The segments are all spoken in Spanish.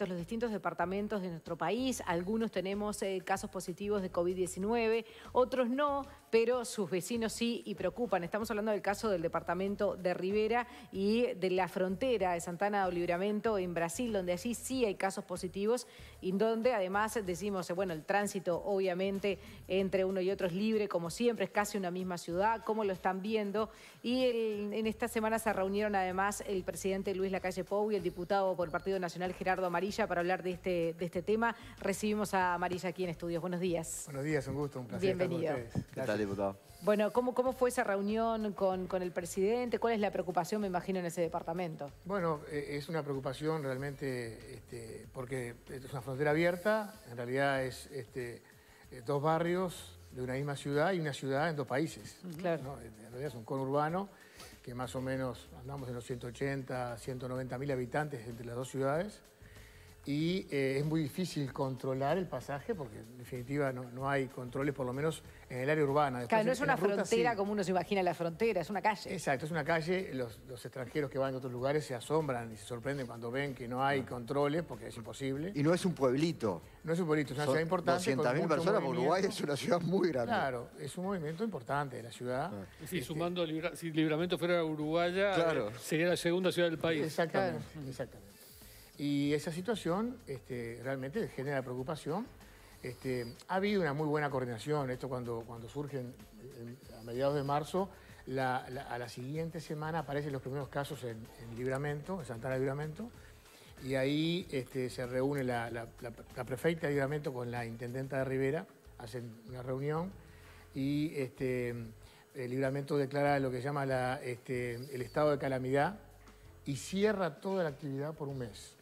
los distintos departamentos de nuestro país. Algunos tenemos casos positivos de COVID-19, otros no, pero sus vecinos sí y preocupan. Estamos hablando del caso del departamento de Rivera y de la frontera de Santana do Livramento en Brasil, donde allí sí hay casos positivos y donde además decimos, bueno, el tránsito obviamente entre uno y otro es libre, como siempre, es casi una misma ciudad, cómo lo están viendo. Y en esta semana se reunieron además el presidente Luis Lacalle Pou y el diputado por el Partido Nacional Gerardo Amarilla para hablar de este tema. Recibimos a Amarilla aquí en estudios. Buenos días. Buenos días, un gusto, un placer. Bienvenido. Estar con ustedes. ¿Qué tal, diputado? Bueno, ¿cómo fue esa reunión con el presidente? ¿Cuál es la preocupación, me imagino, en ese departamento? Bueno, es una preocupación realmente porque es una frontera abierta, en realidad es dos barrios de una misma ciudad y una ciudad en dos países. Claro. ¿no? En realidad es un conurbano que más o menos andamos en los 180, 190 mil habitantes entre las dos ciudades. Y es muy difícil controlar el pasaje porque en definitiva no hay controles, por lo menos en el área urbana. Después, claro, no es una frontera sí. Como uno se imagina la frontera, es una calle. Exacto, es una calle. Los extranjeros que van de otros lugares se asombran y se sorprenden cuando ven que no hay controles porque es imposible. Y no es un pueblito. No es un pueblito, es una ciudad importante. 200.000 personas, Uruguay es una ciudad muy grande. Claro, es un movimiento importante de la ciudad. Sí, sumando, si Livramento fuera uruguaya, claro, sería la segunda ciudad del país. Exactamente, Claro. exactamente. Y esa situación realmente genera preocupación. Ha habido una muy buena coordinación. Esto cuando surgen a mediados de marzo, a la siguiente semana aparecen los primeros casos en Livramento, en Santana de Livramento. Y ahí se reúne la prefecta de Livramento con la intendenta de Rivera, hacen una reunión y Livramento declara lo que se llama el estado de calamidad y cierra toda la actividad por un mes.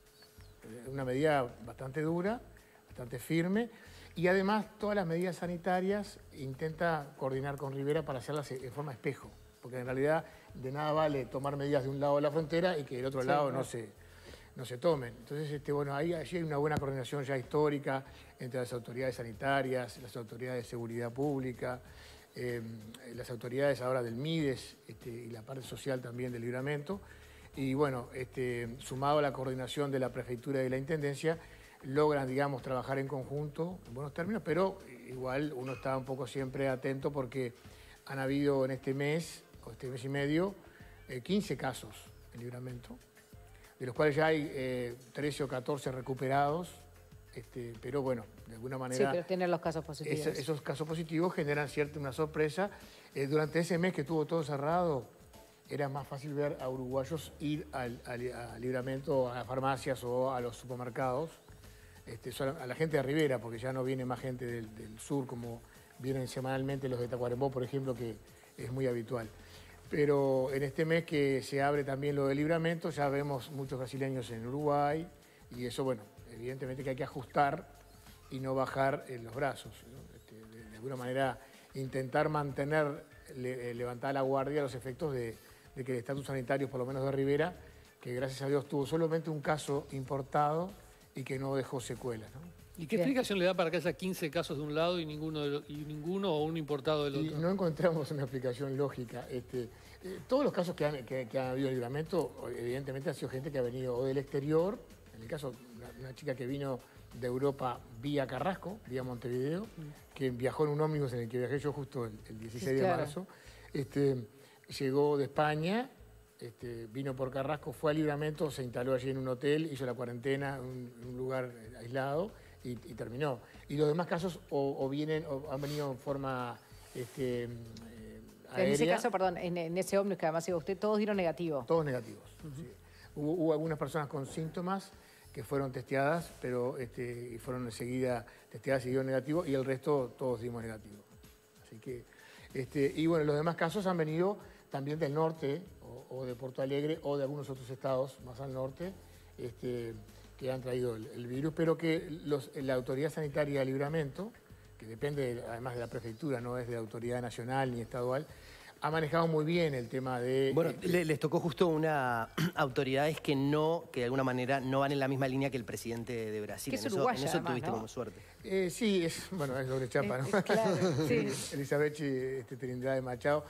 Una medida bastante dura, bastante firme, y además todas las medidas sanitarias intenta coordinar con Rivera para hacerlas en forma espejo, porque en realidad de nada vale tomar medidas de un lado de la frontera y que del otro lado no se tomen. Entonces, bueno, allí hay una buena coordinación ya histórica entre las autoridades sanitarias, las autoridades de seguridad pública, las autoridades ahora del MIDES y la parte social también del Livramento. Y bueno, sumado a la coordinación de la prefectura y de la intendencia, logran, digamos, trabajar en conjunto, en buenos términos, pero igual uno está un poco siempre atento porque han habido en este mes, o este mes y medio, 15 casos en Livramento, de los cuales ya hay 13 o 14 recuperados, pero bueno, de alguna manera... Sí, pero tener los casos positivos. Esos casos positivos generan una sorpresa. Durante ese mes que estuvo todo cerrado, era más fácil ver a uruguayos ir a Livramento, a las farmacias o a los supermercados, a la gente de Rivera, porque ya no viene más gente del sur, como vienen semanalmente los de Tacuarembó, por ejemplo, que es muy habitual. Pero en este mes que se abre también lo de Livramento, ya vemos muchos brasileños en Uruguay, y eso, bueno, evidentemente que hay que ajustar y no bajar los brazos, ¿no? De alguna manera intentar mantener, levantar la guardia a los efectos de que el estatus sanitario, por lo menos de Rivera, que gracias a Dios tuvo solamente un caso importado y que no dejó secuelas, ¿no? ¿Y qué explicación le da para que haya 15 casos de un lado y ninguno o un importado del otro? Y no encontramos una explicación lógica. Todos los casos que han habido en Livramento, evidentemente han sido gente que ha venido o del exterior, en el caso de una chica que vino de Europa vía Carrasco, vía Montevideo, que viajó en un ómnibus en el que viajé yo justo el 16 de marzo. Llegó de España, vino por Carrasco, fue a Livramento, se instaló allí en un hotel, hizo la cuarentena en un lugar aislado y terminó. Y los demás casos o han venido en forma aérea. En ese caso, perdón, en ese ómnibus que además iba usted, todos dieron negativo. Todos negativos. Sí. Hubo algunas personas con síntomas que fueron testeadas, pero fueron enseguida testeadas y dieron negativo, y el resto todos dimos negativo. Así que, y bueno, los demás casos han venido también del norte, o de Porto Alegre, o de algunos otros estados más al norte, que han traído el virus, pero que la autoridad sanitaria de Livramento, que depende además de la prefectura, no es de la autoridad nacional ni estadual, ha manejado muy bien el tema de... Bueno, les tocó justo una autoridades que de alguna manera no van en la misma línea que el presidente de Brasil. Que es uruguaya, en eso además, tuviste ¿no? como suerte. Sí, es doble chapa, ¿no? Claro, sí. Elizabeth Trinidad de Machado.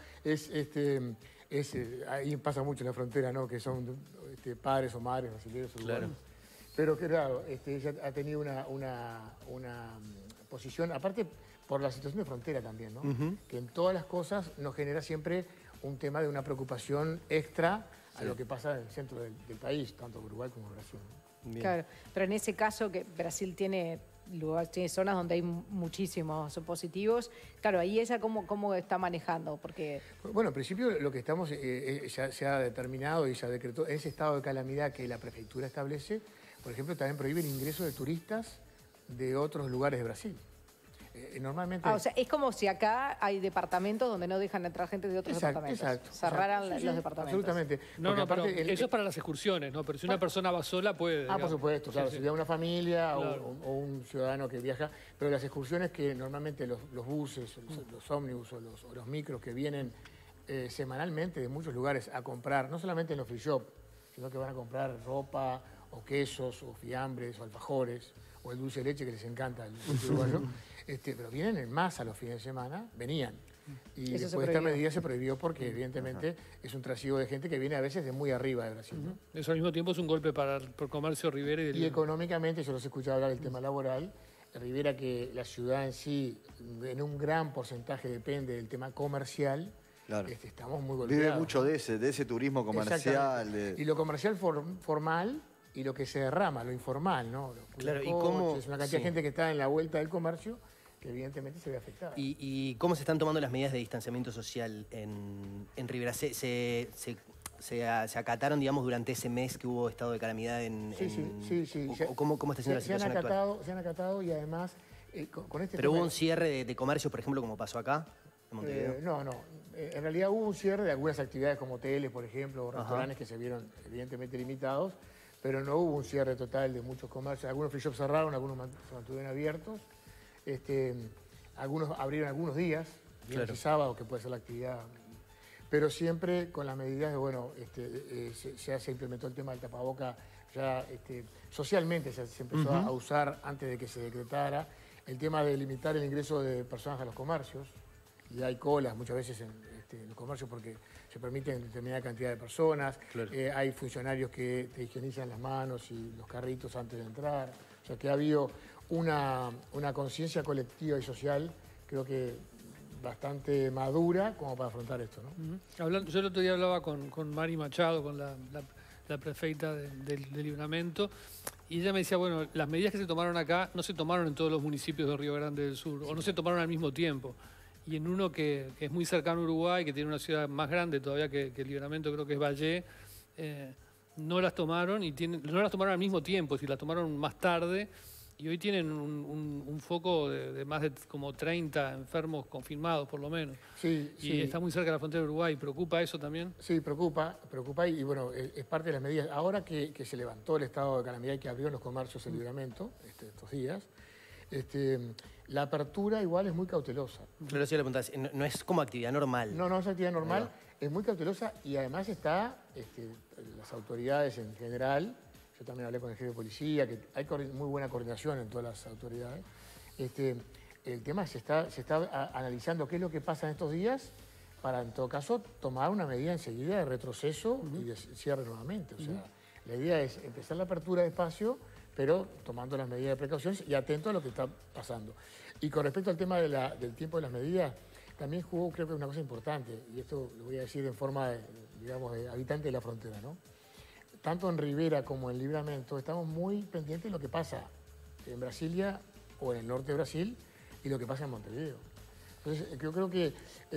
Ahí pasa mucho en la frontera, ¿no? Que son padres o madres brasileños uruguayos. Claro. Pero claro, ella ha tenido una posición, aparte por la situación de frontera también, ¿no? Que en todas las cosas nos genera siempre un tema de una preocupación extra a lo que pasa en el centro del país, tanto Uruguay como Brasil, ¿no? Bien. Claro, pero en ese caso que Brasil tiene zonas donde hay muchísimos positivos, claro, ahí ella cómo está manejando, porque... Bueno, en principio lo que estamos, ya se ha determinado y ya decretó, ese estado de calamidad que la prefectura establece, por ejemplo, también prohíbe el ingreso de turistas de otros lugares de Brasil. Normalmente... o sea, es como si acá hay departamentos donde no dejan entrar gente de otros departamentos. Exacto. Cerraran Sí, los departamentos. Absolutamente. No, Porque pero aparte eso es para las excursiones, ¿no? Pero si una persona va sola, puede. por supuesto, claro, Sí, si una familia Claro. o un ciudadano que viaja, pero las excursiones que normalmente los buses, los ómnibus o los micros que vienen semanalmente de muchos lugares a comprar, no solamente en los free shop, sino que van a comprar ropa o quesos o fiambres o alfajores o el dulce de leche que les encanta el dulce uruguayo, pero vienen en masa los fines de semana, venían. Y Eso después de esta medida se prohibió porque evidentemente es un trasiego de gente que viene a veces de muy arriba de Brasil, ¿no? Eso al mismo tiempo es un golpe para el comercio Rivera y del Y económicamente, yo los he escuchado hablar del tema laboral, Rivera, que la ciudad en sí, en un gran porcentaje depende del tema comercial, Claro. Estamos muy golpeados. Vive mucho de ese turismo comercial. Exactamente. Y lo comercial formal y lo que se derrama, lo informal, ¿no? Los Claro, ¿y coches, cómo? una cantidad de gente que está en la vuelta del comercio que evidentemente se ve afectada. ¿Y cómo se están tomando las medidas de distanciamiento social en Rivera? ¿Se acataron, digamos, durante ese mes que hubo estado de calamidad Sí. ¿Cómo está siendo la situación actual? Se han acatado y además con este ¿Pero tema hubo un cierre de comercio, por ejemplo, como pasó acá, en Montevideo? No. En realidad hubo un cierre de algunas actividades como hoteles, por ejemplo, o restaurantes que se vieron evidentemente limitados, pero no hubo un cierre total de muchos comercios. Algunos free shops cerraron, algunos se mantuvieron abiertos. Algunos abrieron algunos días, viernes y sábado, que puede ser la actividad, pero siempre con las medidas de, bueno, se implementó el tema del tapaboca, ya socialmente se empezó a usar antes de que se decretara, el tema de limitar el ingreso de personas a los comercios, y hay colas muchas veces en los comercios porque se permiten determinada cantidad de personas, hay funcionarios que te higienizan las manos y los carritos antes de entrar, o sea que ha habido una conciencia colectiva y social, creo que bastante madura como para afrontar esto, ¿no? Yo el otro día hablaba con Mari Machado, con la prefecta del Libramento, y ella me decía, bueno, las medidas que se tomaron acá no se tomaron en todos los municipios de Río Grande del Sur, o no se tomaron al mismo tiempo. Y en uno que es muy cercano a Uruguay, que tiene una ciudad más grande todavía que el Libramento, creo que es Valle, no las tomaron no las tomaron al mismo tiempo, si las tomaron más tarde. Y hoy tienen un foco de más de como 30 enfermos confirmados, por lo menos. Y está muy cerca de la frontera de Uruguay. ¿Preocupa eso también? Sí, preocupa y bueno, es parte de las medidas. Ahora que se levantó el estado de calamidad y que abrió los comercios el Libramento estos días, la apertura igual es muy cautelosa. Claro, sí, le preguntás, no es como actividad normal. No es actividad normal, es muy cautelosa y además está las autoridades en general. Yo también hablé con el jefe de policía, que hay muy buena coordinación en todas las autoridades. El tema se está analizando qué es lo que pasa en estos días para, en todo caso, tomar una medida enseguida de retroceso y de cierre nuevamente. O sea, la idea es empezar la apertura despacio, pero tomando las medidas de precaución y atento a lo que está pasando. Y con respecto al tema del tiempo de las medidas, también jugó, creo que una cosa importante, y esto lo voy a decir en forma, de habitante de la frontera, ¿no? Tanto en Rivera como en Libramento, estamos muy pendientes de lo que pasa en Brasilia o en el norte de Brasil y lo que pasa en Montevideo. Entonces, yo creo que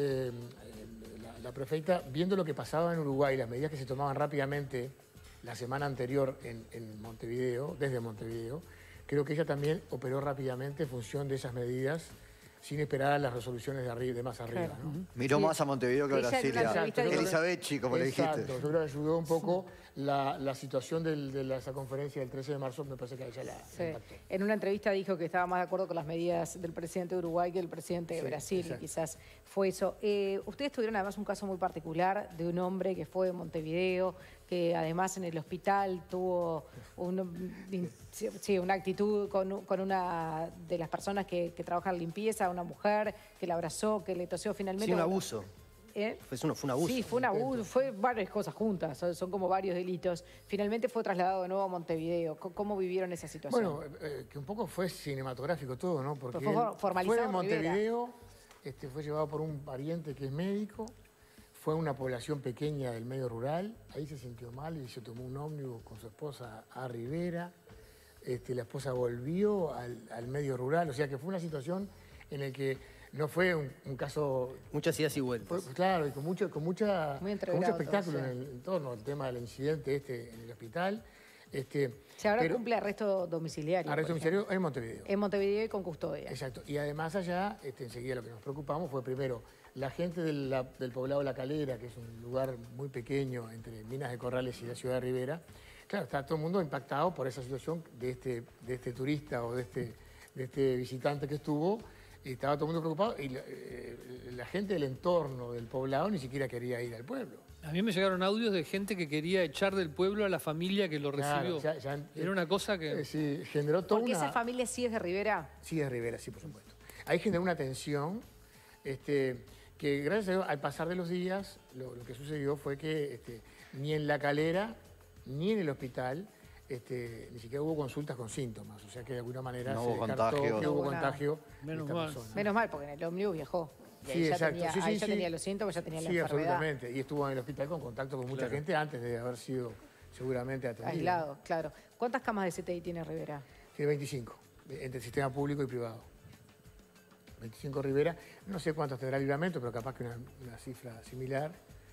la prefecta, viendo lo que pasaba en Uruguay, las medidas que se tomaban rápidamente la semana anterior en Montevideo, desde Montevideo, creo que ella también operó rápidamente en función de esas medidas, sin esperar a las resoluciones de más arriba, ¿no? Miró más a Montevideo que a Brasilia. Elisabechi, como le dijiste. Exacto, yo creo que ayudó un poco la situación de esa conferencia del 13 de marzo, me parece que a ella la impactó. En una entrevista dijo que estaba más de acuerdo con las medidas del presidente de Uruguay que el presidente de Brasil, exacto. y quizás fue eso. Ustedes tuvieron además un caso muy particular de un hombre que fue de Montevideo, que además en el hospital tuvo una actitud con una de las personas que trabajan en limpieza, una mujer que la abrazó, que le tosió finalmente. Sí, un abuso. Fue un abuso. Sí, fue un abuso, fue varias cosas juntas, son como varios delitos. Finalmente fue trasladado de nuevo a Montevideo. ¿Cómo vivieron esa situación? Bueno, que un poco fue cinematográfico todo, ¿no? Porque fue formalizado fue de Montevideo, fue llevado por un pariente que es médico, fue a una población pequeña del medio rural, ahí se sintió mal y se tomó un ómnibus con su esposa a Rivera. La esposa volvió al medio rural, o sea que fue una situación en la que no fue un caso... Muchas idas y vueltas. Claro, y con mucho espectáculo todo, en torno al tema del incidente en el hospital. Ahora cumple arresto domiciliario. Arresto domiciliario en Montevideo. En Montevideo y con custodia. Exacto. Y además allá, enseguida lo que nos preocupamos fue primero la gente del poblado La Calera, que es un lugar muy pequeño entre Minas de Corrales y la ciudad de Rivera. Claro, está todo el mundo impactado por esa situación de este turista o de este visitante que estuvo. Y estaba todo el mundo preocupado y la gente del entorno del poblado ni siquiera quería ir al pueblo. A mí me llegaron audios de gente que quería echar del pueblo a la familia que lo recibió. Claro, era una cosa que... sí, generó toda ¿Porque esa familia sí es de Rivera? Sí, es de Rivera, sí, por supuesto. Ahí generó una tensión que gracias a Dios, al pasar de los días, lo que sucedió fue que ni en La Calera ni en el hospital ni siquiera hubo consultas con síntomas, o sea que de alguna manera no se hubo descartó contagio. que hubo contagio Menos de esta mal. persona. Menos mal, porque en el ómnibus viajó. Y ahí Sí, ya exacto. tenía, ya tenía los síntomas, ya tenía la enfermedad. Sí, absolutamente. Y estuvo en el hospital con contacto con mucha gente antes de haber sido seguramente atendido. Aislado, claro. ¿Cuántas camas de CTI tiene Rivera? Tiene 25, entre el sistema público y privado. 25 Rivera. No sé cuántos tendrá Libramento, pero capaz que una cifra similar.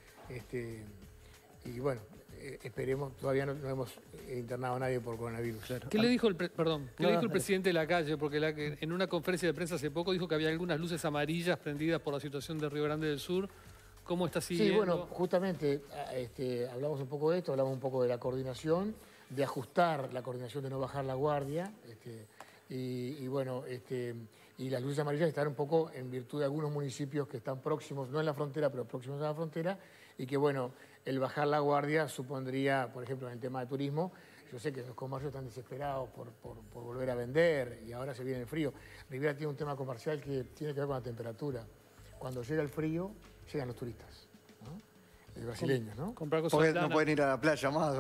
Y bueno, esperemos, todavía no hemos internado a nadie por coronavirus. Claro. ¿Qué le dijo el presidente de la calle? Porque en una conferencia de prensa hace poco dijo que había algunas luces amarillas prendidas por la situación de Río Grande del Sur. ¿Cómo está siguiendo? Sí, bueno, justamente hablamos un poco de esto, hablamos un poco de la coordinación, de ajustar la coordinación, de no bajar la guardia. Y bueno, y las luces amarillas están un poco en virtud de algunos municipios que están próximos, no en la frontera, pero próximos a la frontera, y que bueno, el bajar la guardia supondría, por ejemplo, en el tema de turismo, yo sé que los comercios están desesperados por volver a vender y ahora se viene el frío. Rivera tiene un tema comercial que tiene que ver con la temperatura. Cuando llega el frío, llegan los turistas, ¿no? Brasileños, ¿no? Comprar cosas porque no pueden ir a la playa más.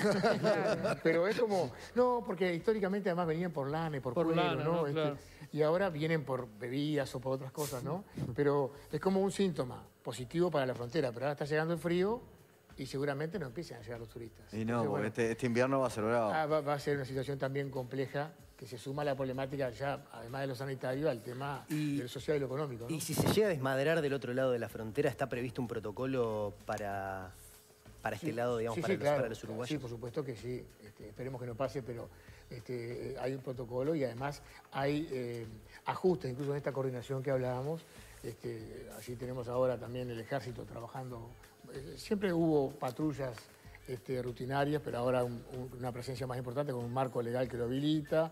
Pero es como... No, porque históricamente además venían por lana y por cuero, lana, ¿no? Claro. Y ahora vienen por bebidas o por otras cosas, ¿no? Pero es como un síntoma positivo para la frontera. Pero ahora está llegando el frío y seguramente no empiezan a llegar los turistas. Y no, entonces, porque este invierno va a ser bravo. va a ser una situación también compleja que se suma a la problemática ya, además de lo sanitario, al tema del social y lo económico, ¿no? Y si se llega a desmadrar del otro lado de la frontera, ¿está previsto un protocolo para este lado, digamos, para los uruguayos? Sí, por supuesto que sí. Esperemos que no pase, pero hay un protocolo y además hay ajustes, incluso en esta coordinación que hablábamos. Así tenemos ahora también el ejército trabajando. Siempre hubo patrullas rutinarias, pero ahora una presencia más importante con un marco legal que lo habilita.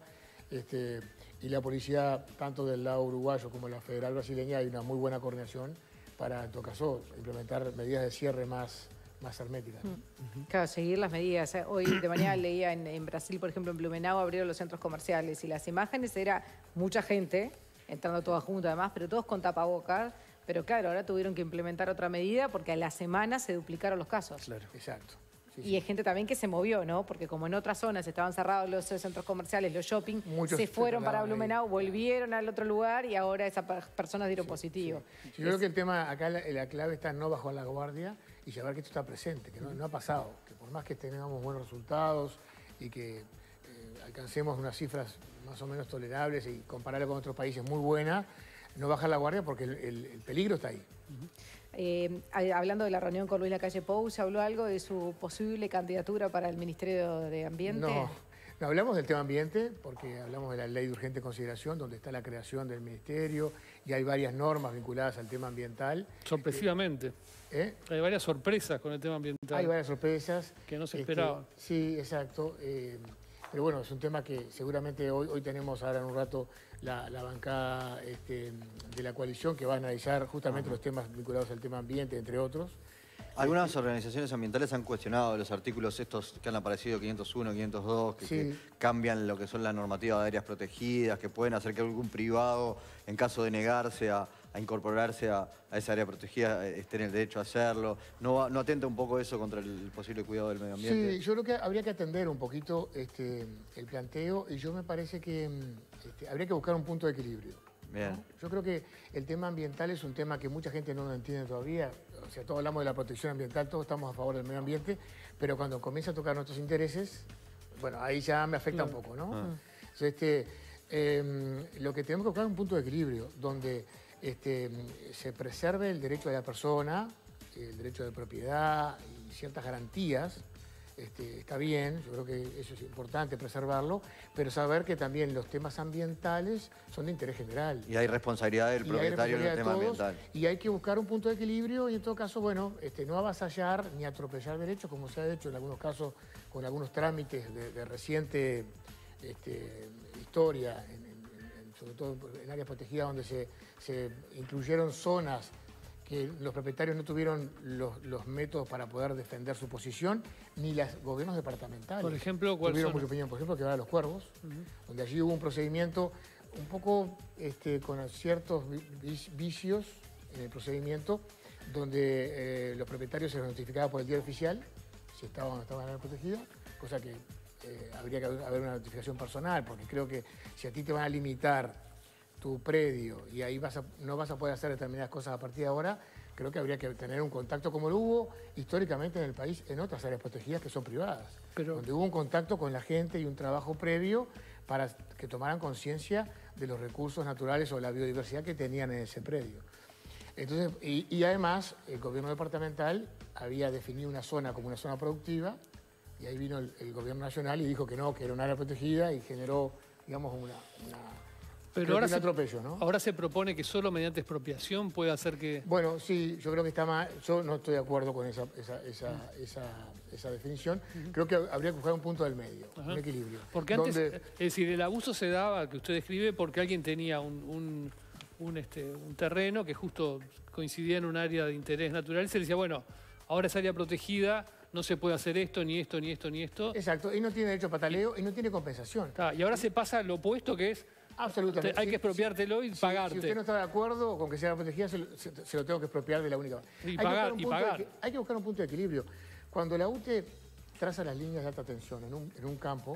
Y la policía, tanto del lado uruguayo como la federal brasileña, hay una muy buena coordinación para, en todo caso, implementar medidas de cierre más herméticas. Claro, seguir las medidas. Hoy de mañana leía en Brasil, por ejemplo, en Blumenau abrieron los centros comerciales y las imágenes era mucha gente, entrando toda junta además, pero todos con tapabocas. Pero claro, ahora tuvieron que implementar otra medida porque a la semana se duplicaron los casos. Claro, exacto. Sí, y hay gente también que se movió, ¿no? Porque como en otras zonas estaban cerrados los centros comerciales, los shopping, muchos se fueron para Blumenau, ahí. volvieron al otro lugar y ahora esas personas dieron positivo. Sí. Yo creo que el tema, acá la clave está en no bajar la guardia y saber que esto está presente, que no ha pasado, que por más que tengamos buenos resultados y que alcancemos unas cifras más o menos tolerables y compararlo con otros países muy buenas, no bajar la guardia porque el peligro está ahí. Hablando de la reunión con Luis Lacalle Pou, ¿se habló algo de su posible candidatura para el Ministerio de Ambiente? No hablamos del tema ambiente porque hablamos de la ley de urgente consideración, donde está la creación del ministerio y hay varias normas vinculadas al tema ambiental. Sorpresivamente. Hay varias sorpresas con el tema ambiental. Hay varias sorpresas. Que no se esperaban. Sí, exacto. Pero bueno, es un tema que seguramente hoy tenemos ahora en un rato la bancada de la coalición que va a analizar justamente los temas vinculados al tema ambiente, entre otros. Algunas organizaciones ambientales han cuestionado los artículos estos que han aparecido, 501, 502, que cambian lo que son las normativas de áreas protegidas, que pueden hacer que algún privado, en caso de negarse a a incorporarse a esa área protegida esté en el derecho a hacerlo? ¿No atenta un poco eso contra el posible cuidado del medio ambiente? Sí, yo creo que habría que atender un poquito el planteo y yo me parece que habría que buscar un punto de equilibrio. Bien. ¿No? Yo creo que el tema ambiental es un tema que mucha gente no lo entiende todavía. O sea, todos hablamos de la protección ambiental, todos estamos a favor del medio ambiente, pero cuando comienza a tocar nuestros intereses, bueno, ahí ya me afecta un poco, ¿no? Entonces, lo que tenemos que buscar es un punto de equilibrio, donde se preserve el derecho de la persona, el derecho de propiedad y ciertas garantías. Está bien, yo creo que eso es importante preservarlo, pero saber que también los temas ambientales son de interés general. Y hay responsabilidad del propietario en el tema ambiental. Y hay que buscar un punto de equilibrio y en todo caso, bueno, no avasallar ni atropellar derechos, como se ha hecho en algunos casos con algunos trámites de reciente historia, sobre todo en áreas protegidas donde se incluyeron zonas que los propietarios no tuvieron los métodos para poder defender su posición, ni los gobiernos departamentales. Por ejemplo, ¿cuál tuvieron zona? mucha opinión. Por ejemplo, que va a Los Cuervos, donde allí hubo un procedimiento un poco con ciertos vicios en el procedimiento, donde los propietarios se les notificaba por el diario oficial si estaban o no estaban en área protegida, cosa que habría que haber una notificación personal, porque creo que si a ti te van a limitar tu predio y ahí no vas a poder hacer determinadas cosas a partir de ahora, creo que habría que tener un contacto como lo hubo históricamente en el país en otras áreas protegidas que son privadas, donde hubo un contacto con la gente y un trabajo previo para que tomaran conciencia de los recursos naturales o la biodiversidad que tenían en ese predio. Entonces, y además, el gobierno departamental había definido una zona como una zona productiva y ahí vino el gobierno nacional y dijo que no, que era un área protegida y generó, digamos, Pero atropello, ¿no? Ahora se propone que solo mediante expropiación puede hacer que... Bueno, sí, yo creo que está mal. Yo no estoy de acuerdo con esa definición. Creo que habría que buscar un punto del medio, un equilibrio. Porque antes, es decir, el abuso se daba, que usted describe, porque alguien tenía un terreno que justo coincidía en un área de interés natural y se le decía, bueno, ahora es área protegida, no se puede hacer esto, ni esto, ni esto, ni esto. Exacto, y no tiene derecho a pataleo y no tiene compensación. Y ahora se pasa lo opuesto, que es... Absolutamente. Hay que expropiártelo y pagarte. Si usted no está de acuerdo con que sea protegida, se lo tengo que expropiar de la única manera. Y pagar. Hay que buscar un punto de equilibrio. Cuando la UTE traza las líneas de alta tensión en un campo,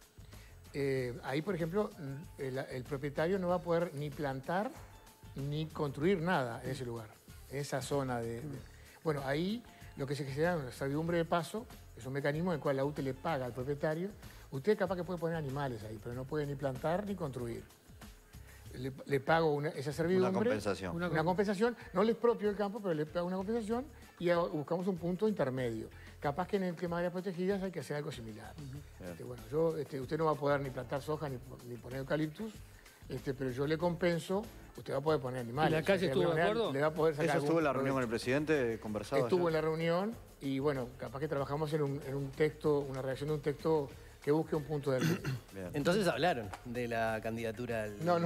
ahí, por ejemplo, el propietario no va a poder ni plantar ni construir nada en ese lugar, en esa zona Bueno, ahí lo que se genera es una servidumbre de paso, es un mecanismo en el cual la UTE le paga al propietario. Usted capaz que puede poner animales ahí, pero no puede ni plantar ni construir. Le pago esa servidumbre. Una compensación. Una compensación. No le expropio el campo, pero le pago una compensación y buscamos un punto intermedio. Capaz que en el tema de áreas protegidas hay que hacer algo similar. Bueno, usted no va a poder ni plantar soja ni poner eucaliptus, pero yo le compenso. Usted va a poder poner animales. ¿Y la calle estuvo de acuerdo? Le va a poder sacar ¿Eso estuvo en la reunión con el presidente? ¿Conversado? Estuvo en la reunión y bueno, capaz que trabajamos en un texto, una redacción de un texto que busque un punto del medio. Entonces hablaron de la candidatura al... No.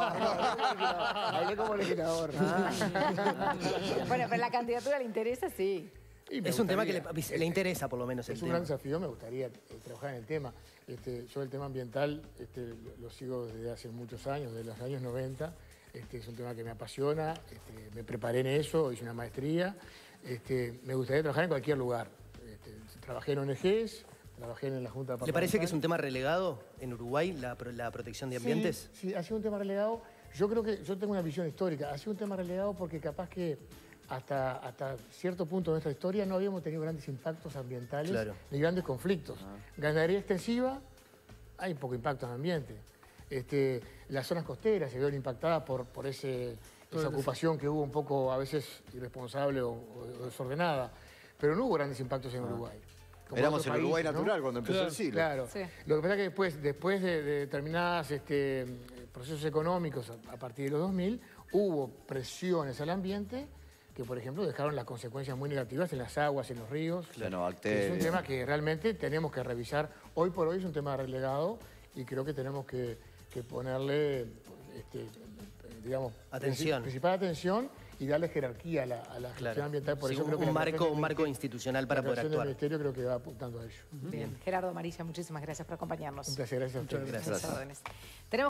Hablé como legislador. Bueno, pero la candidatura le interesa, sí. Es un tema que le interesa, por lo menos, el tema. Es un gran desafío, me gustaría trabajar en el tema. Yo el tema ambiental lo sigo desde hace muchos años, desde los años 90. Es un tema que me apasiona, me preparé en eso, hice una maestría. Me gustaría trabajar en cualquier lugar. Trabajé en ONGs, trabajé en la Junta Departamental. ¿Le parece que es un tema relegado en Uruguay, la protección de ambientes? Sí, ha sido un tema relegado. Yo creo que yo tengo una visión histórica. Ha sido un tema relegado porque capaz que hasta cierto punto de nuestra historia no habíamos tenido grandes impactos ambientales ni grandes conflictos. Ganadería extensiva, hay poco impacto en el ambiente. Las zonas costeras se vieron impactadas por esa ocupación que hubo un poco a veces irresponsable o desordenada, pero no hubo grandes impactos en Uruguay. Éramos el Uruguay natural cuando empezó el siglo. Claro. Sí. Lo que pasa es que después de determinados procesos económicos a partir de los 2000, hubo presiones al ambiente que, por ejemplo, dejaron las consecuencias muy negativas en las aguas, en los ríos. Es un tema que realmente tenemos que revisar. Hoy por hoy es un tema relegado y creo que tenemos que ponerle, digamos, principal atención y darle jerarquía a la gestión ambiental. Por eso creo que un marco institucional para poder actuar. El Ministerio creo que va apuntando a ello. Bien. Gerardo Amarilla, muchísimas gracias por acompañarnos. Un placer, gracias a ustedes. Muchas gracias. Tenemos